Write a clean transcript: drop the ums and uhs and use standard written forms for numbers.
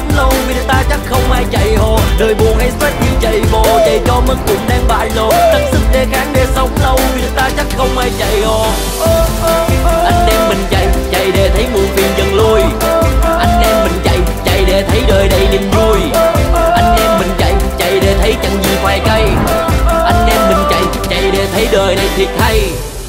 sống lâu, vì đời ta chắc không ai chạy hồ. Đời buồn hay stress như chạy bộ, chạy cho mất cùng đang bại lộ. Tăng sức đề kháng để sống lâu, vì đời ta chắc không ai chạy hồ. Anh em mình chạy, chạy để thấy muộn phiền dần lui. Anh em mình chạy, chạy để thấy đời đầy niềm vui. Anh em mình chạy, chạy để thấy chẳng gì phải cay. Anh em mình chạy, chạy để thấy đời này thiệt hay.